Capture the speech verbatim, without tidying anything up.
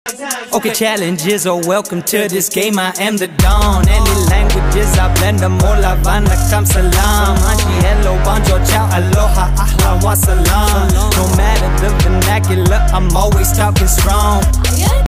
Okay, challenges are welcome to this game. I am the Don. Any languages I blend them all. Havana, kam salam. Anji, hello, bonjour, ciao, aloha, ahlan wa salam. No matter the vernacular, I'm always talking strong.